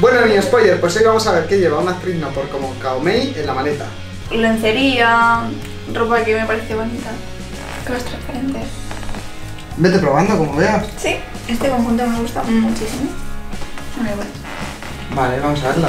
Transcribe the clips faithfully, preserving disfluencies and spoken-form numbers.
Bueno, niños spoiler, pues hoy vamos a ver qué lleva una actriz no por como Kaomei en la maleta. Lencería, ropa que me parece bonita, cosas transparentes. Vete probando como veas. Sí, este conjunto me gusta muchísimo. Muy bueno. Vale, vamos a verla.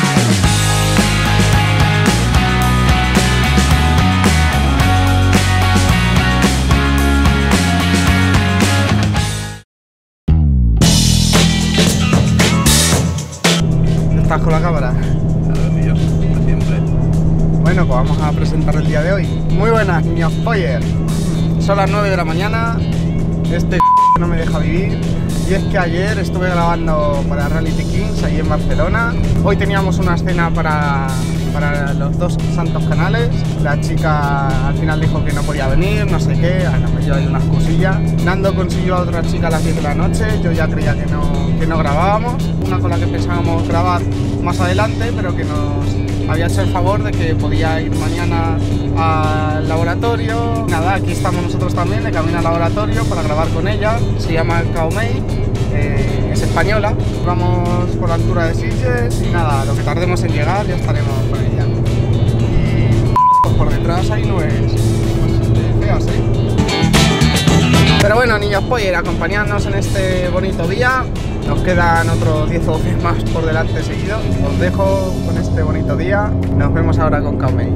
¿Estás con la cámara? Claro, tío, como siempre. Bueno, pues vamos a presentar el día de hoy. Muy buenas, niños spoiler. Son las nueve de la mañana. Este no me deja vivir. Y es que ayer estuve grabando para Reality Kings ahí en Barcelona. Hoy teníamos una escena para, para los dos santos canales. La chica al final dijo que no podía venir, no sé qué, nos metió ahí unas cosillas. Nando consiguió a otra chica a las diez de la noche, yo ya creía que no, que no grabábamos. Una con la que pensábamos grabar más adelante, pero que nos había hecho el favor de que podía ir mañana al laboratorio. Nada, aquí estamos nosotros también de camino al laboratorio para grabar con ella. Se llama Kaomei, eh, es española. Vamos por la altura de Sitges y nada, lo que tardemos en llegar ya estaremos con ella. Y pues por detrás hay nubes pues, feas, ¿eh? Pero bueno, niños spoiler, acompañadnos en este bonito día. Nos quedan otros diez o doce más por delante seguidos. Os dejo con este bonito día. Nos vemos ahora con Kaomei.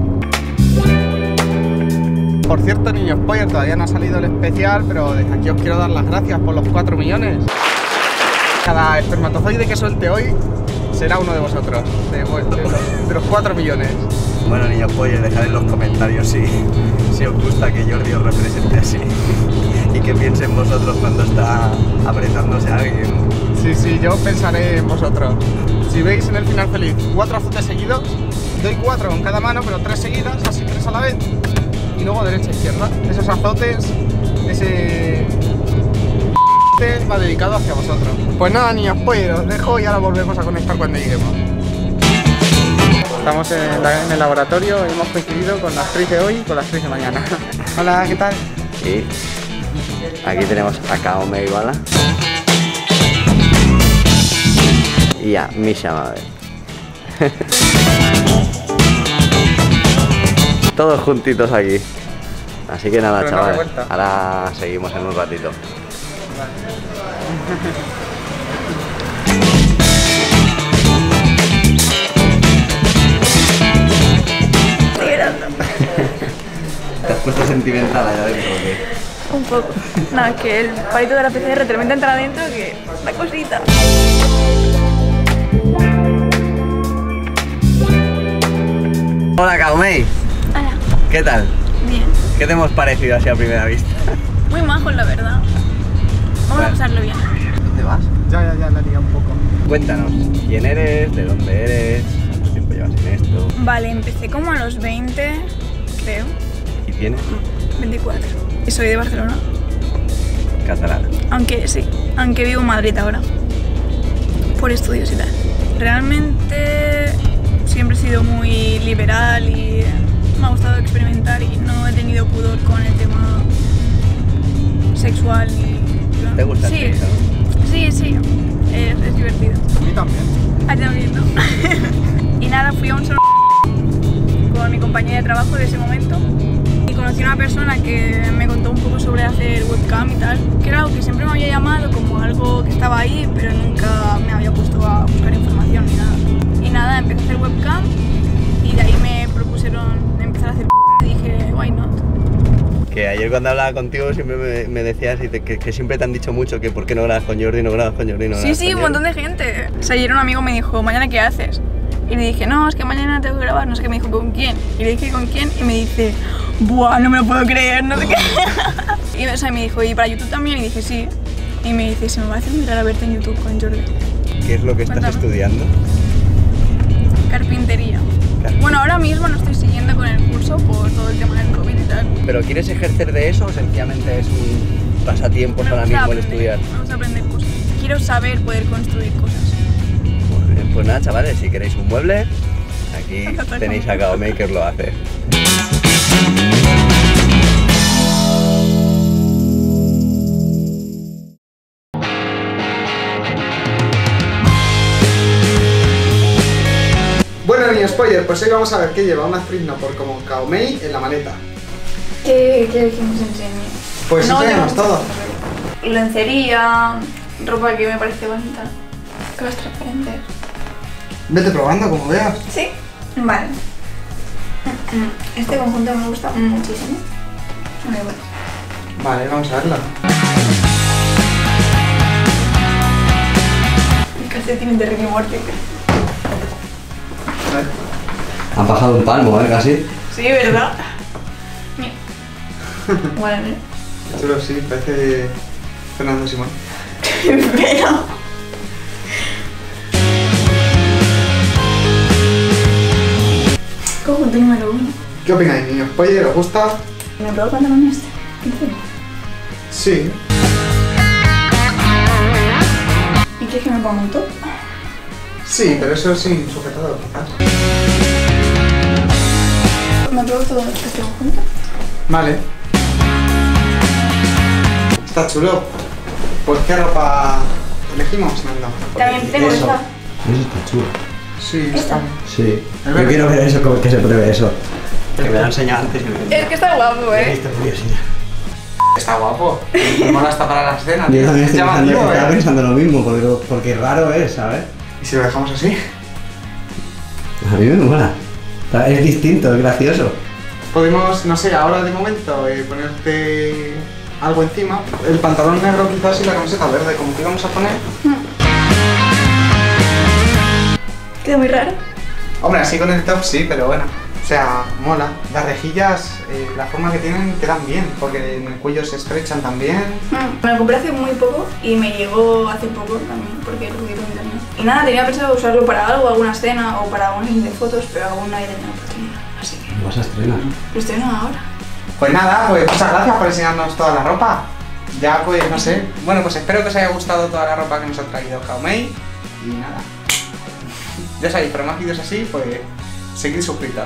Por cierto, niños spoiler, todavía no ha salido el especial, pero desde aquí os quiero dar las gracias por los cuatro millones. Cada espermatozoide que suelte hoy será uno de vosotros, de, de, los, de los cuatro millones. Bueno, niños spoiler, dejad en los comentarios si, si os gusta que Jordi os represente así y que piense en vosotros cuando está apretándose a alguien. Sí, sí, yo pensaré en vosotros. Si veis en el final feliz cuatro azotes seguidos, doy cuatro con cada mano, pero tres seguidas, así tres a la vez. Y luego derecha e izquierda. Esos azotes, ese va dedicado hacia vosotros. Pues nada, niños, pues os dejo y ahora volvemos a conectar cuando lleguemos. Estamos en, la, en el laboratorio, hemos coincidido con la actriz de hoy y con la actriz de mañana. Hola, ¿qué tal? Y aquí tenemos a Kaomei, ¿vale? Y a Misha Mabe. Todos juntitos aquí. Así que nada, pero chavales. No ahora seguimos en un ratito. ¿Te has puesto sentimental allá adentro o qué? Un poco. Nada, que el palito de la P C R tremenda entra adentro, que la cosita. Hola, Kaomei. Hola. ¿Qué tal? Bien. ¿Qué te hemos parecido así a primera vista? Muy majos, la verdad. Vamos Bueno. a pasarlo bien. ¿Dónde vas? Ya, ya, ya, la lié un poco. Cuéntanos, ¿quién eres? ¿De dónde eres? ¿Cuánto tiempo llevas en esto? Vale, empecé como a los veinte, creo. ¿Y tienes? veinticuatro. Y soy de Barcelona. Catalana. Aunque sí, aunque vivo en Madrid ahora. Por estudios y tal. Realmente siempre he sido muy liberal y me ha gustado experimentar y no he tenido pudor con el tema sexual ni... ¿Te gusta el sí, sexo? sí, sí, es, es divertido. A mí también. A ti también, ¿no? Y nada, fui a un solo con mi compañera de trabajo de ese momento y conocí a una persona que me contó un poco sobre hacer webcam y tal, que era algo que siempre me había llamado como algo que estaba ahí, pero nunca me había puesto a buscar información ni nada. Y nada, empecé a hacer webcam y de ahí me propusieron empezar a hacer y dije, why not? Que ayer cuando hablaba contigo siempre me, me decías y te, que, que siempre te han dicho mucho que por qué no grabas con Jordi, no grabas con Jordi, no grabas Sí, con sí, un Jordi. montón de gente. O sea, ayer un amigo me dijo, ¿mañana qué haces? Y le dije, no, es que mañana tengo que grabar, no sé qué. Me dijo, ¿con quién? Y le dije, ¿con quién? Y me dice, buah, no me lo puedo creer, no sé qué. Y o sea, me dijo, ¿y para YouTube también? Y dije, sí. Y me dice, se me va a hacer muy raro verte en YouTube con Jordi. ¿Qué es lo que estás Cuéntame. estudiando? Carpintería. Bueno, ahora mismo no estoy siguiendo con el curso por todo el tema del COVID y tal. ¿Pero quieres ejercer de eso o sencillamente es un pasatiempo Me ahora gusta mismo el aprender, estudiar? Me gusta aprender cosas. Quiero saber poder construir cosas. Muy bien, pues nada, chavales, si queréis un mueble, aquí tenéis a Kaomei que os lo hace. Bueno, ni spoiler, pues hoy vamos a ver qué lleva una actriz no por como Kaomei en la maleta. ¿Qué quieres que nos enseñe? Pues No, enseñamos tengo- todo. Lencería, ropa que me parece bonita, cosas transparentes. Vete probando como veas. ¿Sí? Vale. Este conjunto me gusta muchísimo. Muy bueno. Vale, vamos a verlo. El calcetín de Ricky Morty. A ver. Han bajado un palmo, ¿eh? Casi. Sí, ¿verdad? Mira. Bueno, ¿eh? Chulo, sí, parece Fernando Simón. Pero... Conjunto número uno. ¿Qué opináis, niños? ¿Spoiler os gusta? ¿Me pruebo el pantalón este? Encima. Sí. ¿Y quieres que me ponga un top? Sí, pero eso sin sujetador, quizás. ¿Me pruebo todo este conjunto? Vale. Está chulo. Pues ¿qué ropa elegimos, Nando? También tengo Eso. esta. Eso está chulo. Sí, ¿Esta? está. Sí. Es Yo verdad. quiero ver eso, como que se pruebe eso. Que me lo han enseñado antes y me Es que está guapo, he ¿eh? visto curiosidad. Está guapo. Me mola hasta para la escena. Yo tío. también Es estoy pensando, llamativo, estaba ¿eh? pensando lo mismo, porque, porque raro es, ¿sabes? ¿Y si lo dejamos así? A mí me mola. Está- Es distinto, es gracioso. Podemos, no sé, ahora de momento eh, ponerte algo encima. El pantalón negro quizás y la camiseta verde, como que íbamos a poner. Queda muy raro. Hombre, así con el top sí, pero bueno. O sea, mola. Las rejillas, eh, la forma que tienen, quedan bien, porque en el cuello se estrechan también. Me lo compré hace muy poco y me llegó hace poco también, porque lo pedí por internet. Y nada, tenía pensado usarlo para algo, alguna escena o para una sesión de fotos, pero aún no he tenido oportunidad. Así que Lo vas a estrenar. lo estoy viendo ahora. Pues nada, pues muchas gracias por enseñarnos toda la ropa. Ya pues, no sé. Bueno, pues espero que os haya gustado toda la ropa que nos ha traído Kaomei. Y nada. Ya sabéis, para más vídeos así, pues seguid suscritos.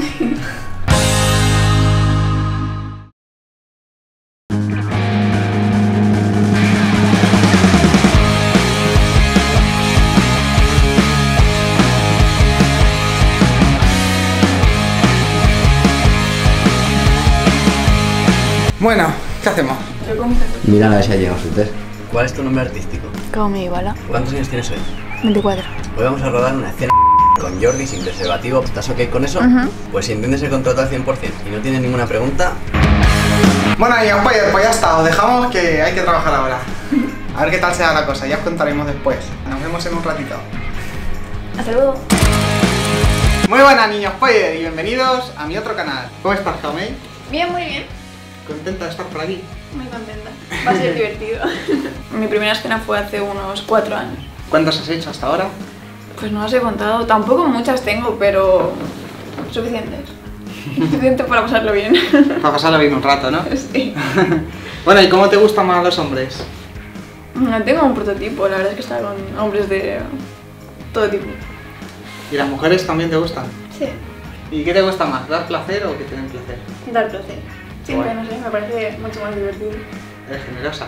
Bueno, ¿qué hacemos? Lo compro. Mira a ver si ha llegado su test. ¿Cuál es tu nombre artístico? Kaomei, ¿vale? ¿Cuántos años tienes hoy? veinticuatro. Hoy vamos a rodar una escena con Jordi sin preservativo. ¿Estás ok con eso? Ujú. Pues si entiendes el contrato al cien por cien y no tienes ninguna pregunta, Bueno, y pues, pues ya está, os dejamos que hay que trabajar ahora. A ver qué tal sea la cosa, ya os contaremos después. Nos vemos en un ratito. Hasta luego. Muy buenas niños Poyer y bienvenidos a mi otro canal. ¿Cómo estás, Kaomei? Bien, muy bien. ¿Contenta de estar por aquí? Muy contenta. Va a ser divertido. Mi primera escena fue hace unos cuatro años. ¿Cuántos has hecho hasta ahora? Pues no las he contado. Tampoco muchas tengo, pero suficientes. Suficiente para pasarlo bien. Para pasarlo bien un rato, ¿no? Sí. Bueno, ¿y cómo te gustan más los hombres? No tengo un prototipo, la verdad es que está con hombres de todo tipo. ¿Y las mujeres también te gustan? Sí. ¿Y qué te gusta más, dar placer o que te den placer? Dar placer. Siempre, Guay. no sé, me parece mucho más divertido. Eres generosa.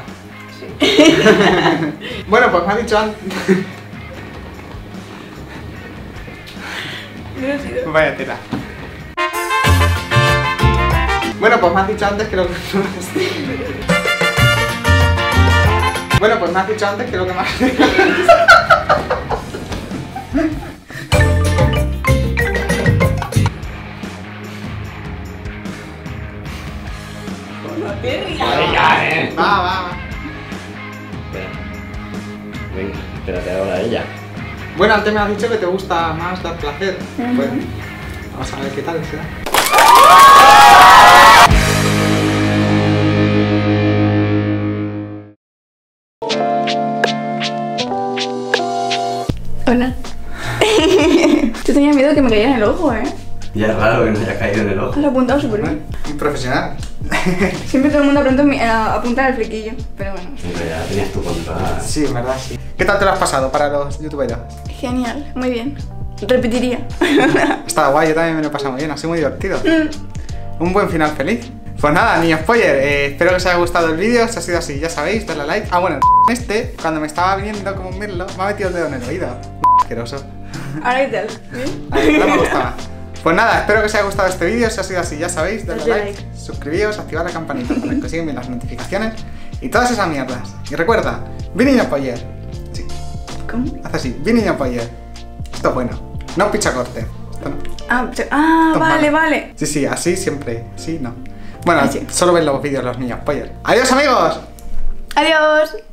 Sí. Bueno, pues me has dicho antes... Divertido. Vaya tela. Bueno, pues me has dicho antes que lo que... Bueno, pues me has dicho antes que lo que más... No te rías. Va, va, va. espera. Venga, espérate ahora a ella. Bueno, antes me has dicho que te gusta más dar placer. Ujú. Pues vamos a ver qué tal será. Hola. Yo tenía miedo que me cayera en el ojo, ¿eh? Ya es raro que no haya caído en el ojo. Has apuntado súper bien. Un profesional. Siempre todo el mundo pronto a apuntar al flequillo, pero bueno. En realidad tenías tu control. Sí, en verdad, sí. ¿Qué tal te lo has pasado para los youtuberos? Genial, muy bien. Repetiría. Está guay, yo también me lo he pasado muy bien, ha sido muy divertido. Un buen final feliz. Pues nada, niños Poyer, eh, espero que os haya gustado el vídeo. Si ha sido así, ya sabéis, dadle a like. Ah, bueno, este, cuando me estaba viendo como un mirlo, me ha metido el dedo en el oído. asqueroso. Ahora qué tal, ¿bien? Ahora me gustaba. Pues nada, espero que os haya gustado este vídeo. Si ha sido así, ya sabéis, dadle Dadle like, like, suscribíos, activad la campanita para que os lleguen las notificaciones y todas esas mierdas. Y recuerda, be niño poller. Sí. ¿Cómo? Haz así, be niño poller. Esto es bueno. No picha corte. Esto no. Ah, ah vale, vale. Sí, sí, así siempre. Sí, no. Bueno, sí. Solo ven los vídeos los niños poller. ¡Adiós, amigos! Adiós.